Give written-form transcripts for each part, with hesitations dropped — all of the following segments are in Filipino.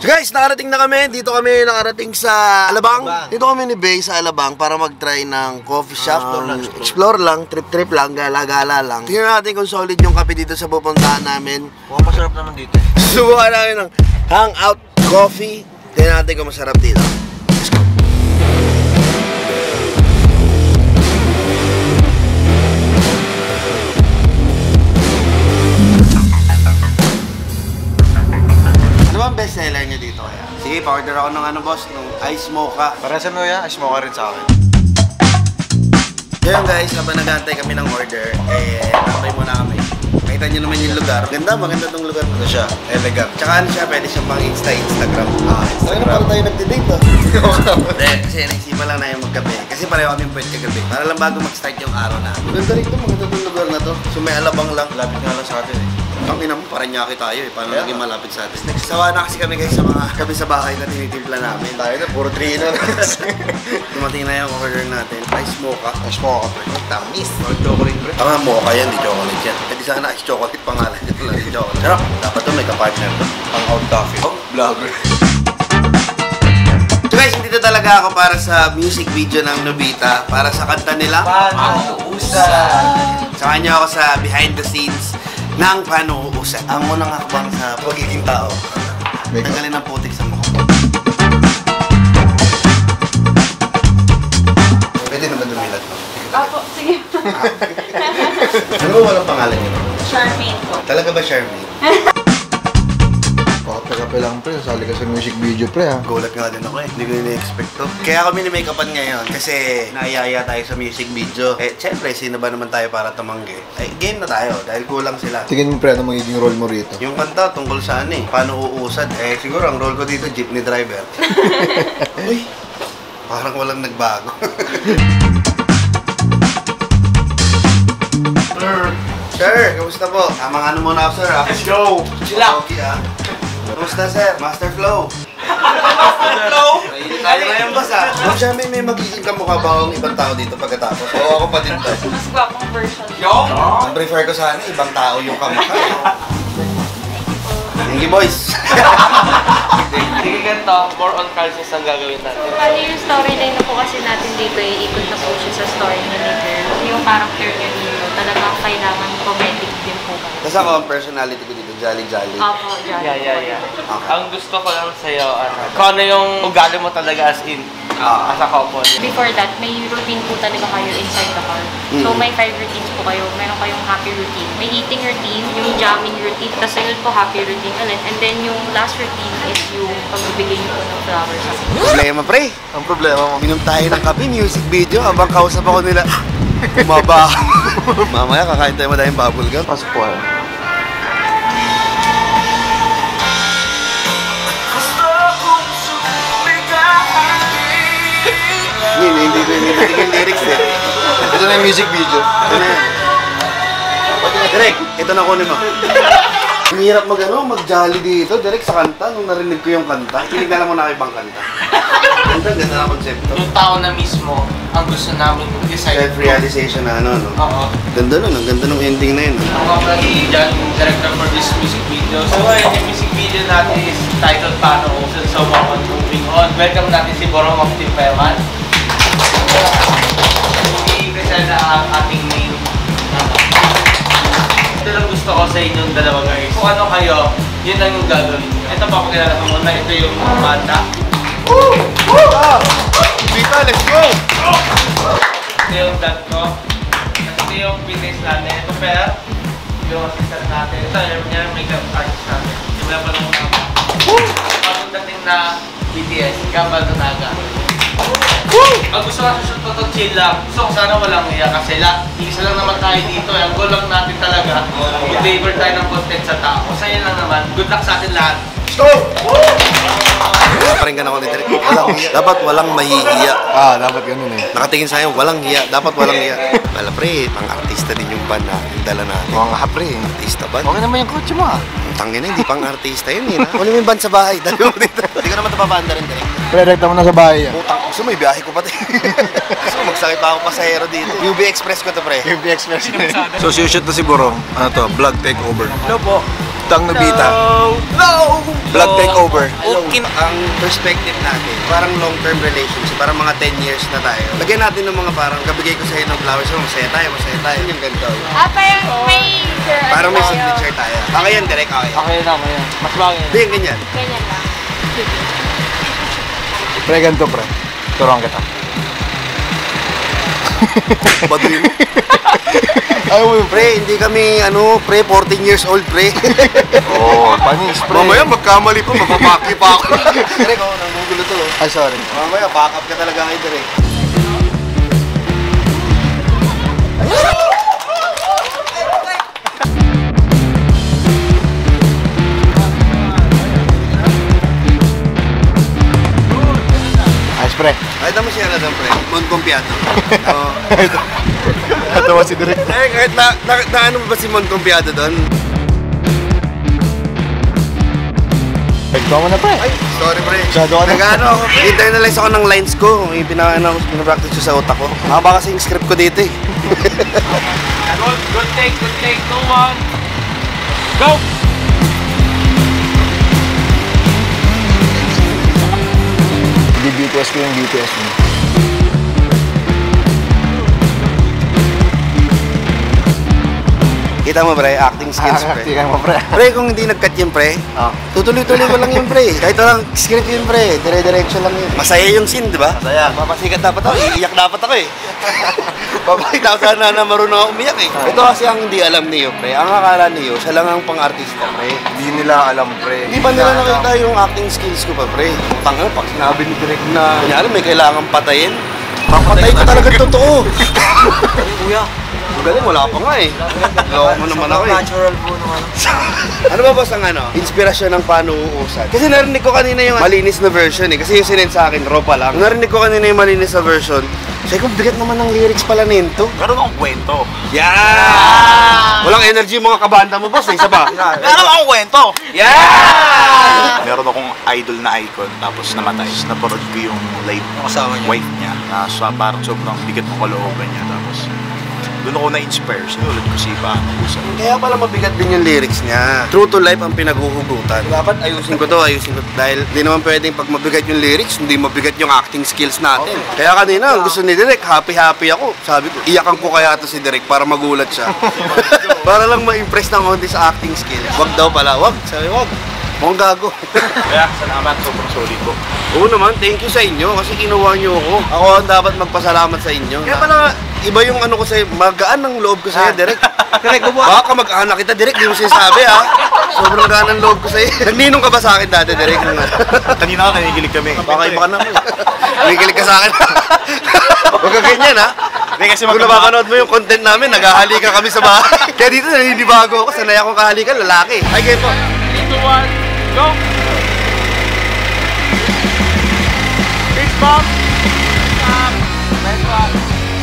So guys, nakarating na kami. Dito kami nakarating sa Alabang. Dito kami ni Bay sa Alabang para mag-try ng coffee shop. Explore lang, trip-trip lang, gala-gala lang. Tingnan natin kung solid yung kape dito sa pupuntahan namin. Mukhang masarap naman dito. Subukan namin ng Hangout Coffee. Tingnan natin kung masarap dito. Let's go. Ano bang bestseller niyo dito kaya? Sige, pa-order ako ng boss, ng ice mocha. Para sa mo yan, ice mocha rin sa akin. Ngayon guys, habang nag-aantay kami ng order, tapay muna kami. Makita nyo naman yung lugar. Maganda tong lugar. Ano siya? Elegant. Tsaka ano siya, pwede siyang pang Instagram. Instagram. Parang tayo nagde-date to. Hindi, kasi naisipan lang na yung magkape. Kasi pareho kami pwede kagabi. Para lang bago mag-start yung araw na. Maganda rin to, maganda tong lugar na to. So may Alabang lang. Lapit nga lang sa atin eh. Ang ina mo, Paranaque tayo eh. Paano naging malapit sa atin? Nagsasawa na kasi kami guys sa mga kape sa bahay na tinitimpla namin. Tayo na, puro trino na. Dumating na yung order natin. Ice mocha. Ice mocha pre. Tamis. Or chocolate pre. Tama, mocha yan, di chocolate yan. Hindi sana ice chocolate pangalan. Ito lang di chocolate. Pero dapat to may kapartner to. Pang out coffee. Oh, vlogger. So guys, dito talaga ako para sa music video ng Nobita. Para sa kanta nila. Panuusan. Saka niyo ako sa behind the scenes ng Panuusan. Ang unang hakbang sa pagiging tao. Tanggalin ang putik sa mukha. Pwede naman dumilat mo. Opo, sige. Ano ba walang pangalan niyo? Charmaine po. Talaga ba Charmaine? Kape lang pre, sali ka sa music video pre ha. Gulat nga din ako eh. Hindi ko ini-expect to. Kaya kami ni make-upan ngayon kasi naayaya tayo sa music video. Eh, syempre, sino ba naman tayo para tumanggi? Ay, game na tayo dahil kulang sila. Tingin mo pre, ano magiging role mo rito? Yung kanta tungkol sa ano eh, paano uusad. Eh, siguro ang role ko dito, jeepney driver. Uy, parang walang nagbago. Sir, kamusta po? Tamang ano muna ako, sir, ha? Let's go! Sila! Okay, ha? Kamusta, sir? Master Flow? Master Flow? Tayo ngayon, boss, ha? Kung siya may magiging kamukha ba akong ibang tao dito pagkatapos? Oo, ako pa din to. Mas gwapong version. Ang prefer ko sana, ibang tao yung kamukha. Thank you, boys. Sige ganito, more on calcium ang gagawin natin. Bali yung storyline na po kasi natin dito ay ikot na po siya sa story ni Girl. Yung character niya dito, talagang kailangan comedic din po kami. Tapos ako, ang personality ko dito, jolly-jolly. Opo, dyan. Yeah. Okay. Ang gusto ko lang sa'yo, kung ano yung ugali mo talaga as in, as a couple. Before that, may routine po talaga kayo inside the car. So may 5 routines po kayo. Meron kayong happy routine. May eating routine, yung jamming routine, tapos ayun po happy routine ulit. And then yung last routine is yung pagbibigay niyo po ng flowers sa akin. Problema, pre. Ang problema mo. Minom tayo ng kape, music video, habang kausap ako nila. Umaba ako. Mamaya, kakain tayo madaming bubble gum. Pasok po ha. Hindi ko yung lyrics eh. Ito na yung music video. Ito na yan. Direk, ito na kunin mo. Ang hirap mag-jolly dito, direct sa kanta. Nung narinig ko yung kanta, kinig na lang muna ako ibang kanta. Ganda na konsepto. Yung tao na mismo, ang gusto namin i-decide. Self-realization na ano, no? Oo. Ganda nun, ang ganda nung ending na yun. Ako ang naging dyan, director for this music video. So, yung music video natin is titled Paano Usan. So, moving on. Welcome natin si Borong of Team Peman. I-present na ang ating main. Ito lang gusto ko sa inyong dalawa guys. Kung ano kayo, yun lang yung gagawin nyo. Ito papakilala ko muna. Ito yung Amanda. Vita, let's go! Ito yung dad ko. Ito yung fitness natin. Ito Per. Yung assistant natin. Ito yung makeup artist natin. Simula pa lang naman. Pagdating na BTS, Gambal Donaga. Ang gusto ko sa shoot ko chill lang. Gusto ko sana walang iya kasi isa lang naman tayo dito. Ang goal lang natin talaga, i-deliver tayo ng content sa tao. Sa inyo lang naman, good luck sa atin lahat. Stop! Paringgan ako ni Derek. Dapat walang mahihiya. Dapat ganun eh. Nakatingin sa'yo, walang hiya. Dapat walang hiya. Wala pre, pang-artista din yung band na yung dala natin. Mukhang hapre eh. Artista ba? Okay naman yung kotse mo ah. Tangin na, hindi pang-artista yun eh. Kunin mo yung band sa bahay. Dali mo dito. Hindi ko naman tapabanda rin, Derek. Pre, rekta mo na sa bahay yan. Putang, gusto mo, ibiyahe ko pati. Gusto mo, magsakit pa ako pasahero dito. UB Express ko to, pre. UB Express. So, shoot na si Borong. Ano to? Vlog takeover. Hello po. Tang Nobita. No! Blood takeover. Ang perspective natin, parang long-term relationship, parang mga 10 years na tayo. Lagyan natin ng mga parang, kabigay ko sa'yo ng flowers, so masaya tayo. Yung ganito. Parang may... Parang may signature tayo. Okay yan, direct, okay. Okay na, okay. Mas bagay. Hindi yung ganyan. Ganyan lang. Pre, ganito pre. Turuan kita. Baduy mo. Ayaw mo, pre, hindi kami, pre, 14 years old, pre. Oo, panis pre. Mamaya magkamali pa, mapapaki pa ako. Direk, nagugulo to. Ay, sorry. Mamaya, back up ka talaga ngayon, direk. Ayos pre. Ay, tama siya na doon, pre. Mon Compiado. Oo. Natawa si Direk. Kahit na ano ba si Mon Compiado doon? Ikaw mo na pre. Ay, sorry, pre. Masyado ka na. Nag-ano ako. Internalize ako ng lines ko. Yung pinapractice ko sa utak ko. Haba kasi yung script ko dito eh. Good take, 2, 1. Go! BTS ko yung BTS mo. Kita mo, pre, acting skills, pre. Tingnan mo pre. Pre, kung hindi nag-cut yun, pre, tutuloy-tuloy ko lang yun, pre. Kahit walang script yun, pre. Dire-diretso lang yun. Masaya yung scene, di ba? Masaya. Papasikat dapat ako. Iiyak dapat ako eh. Papakita ko sana na marunong ako umiyak eh. Ito kasi ang hindi alam niyo, pre. Ang akala niyo, siya lang ang pang-artista, pre. Hindi nila alam pre. Hindi ba nila nakita yung acting skills ko pa, pre? Tanga, pag sinabi ni Direk na, kunyari may kailangan patayin, papatay ko talaga totoo. Kuya, ang galing, wala pa nga eh. Loko mo naman ako eh. Natural po naman. Ano ba boss ang inspirasyon ng paano uusan? Kasi narinig ko kanina yung malinis na version eh. Kasi yung sinend sa akin, raw pa lang. Narinig ko kanina yung malinis na version. Sabi ko, bigat naman ng lyrics pala nito. Meron akong kwento. Yeah! Walang energy yung mga kabanda mo boss eh. Isa pa. Meron akong kwento. Yeah! Meron akong idol na icon tapos namatay. Naparod ko yung live Kasama niya. wife niya na parang sobrang bigat ng kalooban niya. Tapos doon ako na-inspire. Sinulat ko si Paano Usan. Kaya pala mabigat din yung lyrics niya. True to life ang pinaghuhugutan. Dapat ayusin ko to. Dahil di naman pwedeng pag mabigat yung lyrics, hindi mabigat yung acting skills natin. Kaya kanina, ang gusto ni Direk, happy-happy ako. Sabi ko, iyakan ko kaya to si Direk para magulat siya. Para lang ma-impress ng konti sa acting skills. Wag daw pala, wag. Sabi, wag. Mukhang gago. Kaya salamat, sobrang solid ko. Oo naman, thank you sa inyo kasi kinuha niyo ako. Ako ang dapat magpasalamat sa inyo. Kaya pala, iba yung ano ko sa'yo, magaan ng loob ko sa'yo, Direk. Direk, baka mag-anak kita, Direk, di mo sinasabi ha. Sobrang gaan ng loob ko sa'yo. Nagninong ka ba sa akin dati, Direk? Kanina ka nanigilig kami. Baka iba ka naman. Nakikilig ka sa akin. Huwag ka ganyan ha. Hindi kasi Kung napapanood mo yung content namin, naghahalikan kami sa bahay. Kaya dito, naninibago ako. Sanay akong kahalikan, lalaki. Ay, kayo po. 3, 2, 1. Go! Big bump! Nice one.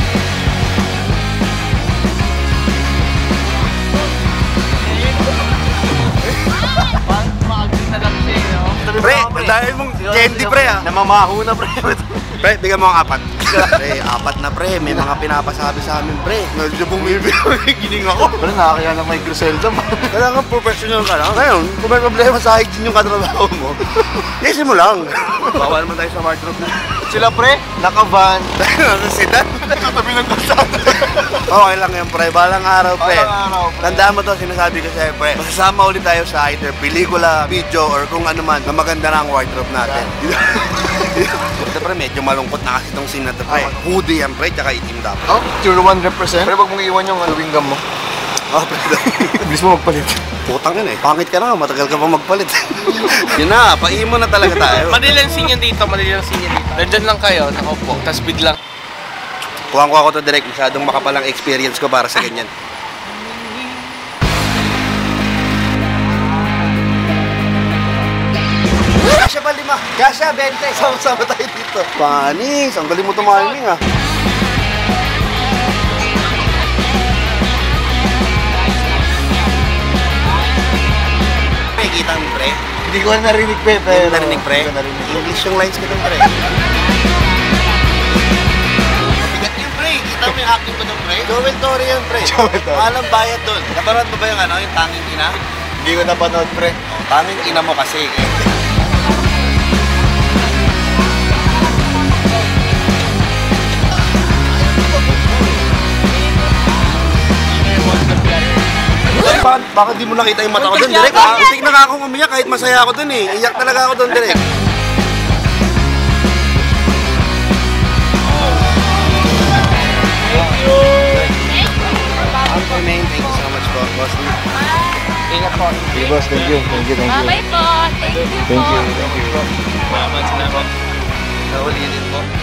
Pre, dahil mong candy, pre ha. Namamaho na pre. Pre, bigyan mo ang 4. Pre, 4 na pre. May mga pinapasabi sa amin, pre. Medyo bumibig. Gining ako. Pre, nakakaya ng Micro Zelda mo. Kailangan professional ka lang. Ngayon, kung may problema sa hygiene yung katrabaho mo, isin mo lang. Bawal naman tayo sa wardrobe na. Sila pre, naka-van. Nasa sedan. Katabi ng kalsada. Okay lang yan, pre. Balang araw, pre. Balang araw, pre. Tandaan mo to, sinasabi ko sa'yo, pre. Masasama ulit tayo sa either pelikula, video, or kung ano man na maganda na ang wardrobe natin. Ito, pre, medyo malungkot na kasi itong scene na to, pre. Hoodie yan, pre, tsaka itim dapat. Oh, Tier 1 represent. Pre, wag mong iwan yung chewing gum mo. Oh, pre. Bilis mo magpalit. Putang yun eh. Pangit ka na, matagal ka pa magpalit. Yun na, paimo na talaga tayo. Madilansin yun dito, madilansin yun dito. Nandyan lang kayo, nakaupo, tapos biglang. Kuhaan ko ako to direct, masyadong makapalang experience ko para sa ganyan. Kasya ba 5? Kasya 20. Sama-sama tayo dito. Panis, ang galing mo tumiming ah. Kita mo, pre? Hindi ko na narinig pre, Hindi pero... mo narinig, pre? Hindi ko narinig. English yung lines ko dun, pre. Bigat yun, pre. Kita mo yung acting ko dun, pre. Joel Torre yan, pre. Joel Torre. Alam bayad dun. Naparad mo ba yung yung tanging ina? Hindi ko napanood, pre. Tanging ina mo kasi. Bakit di mo nakita yung mata ko doon, direk? Itik na nga akong umiyak kahit masaya ako doon eh. Iyak talaga ako doon, direk. Thank you! Thank you so much po, boss. Ingat po. Okay, boss. Thank you. Thank you. Thank you. Bye po. Thank you po. Thank you. Salamat. Naulitin po.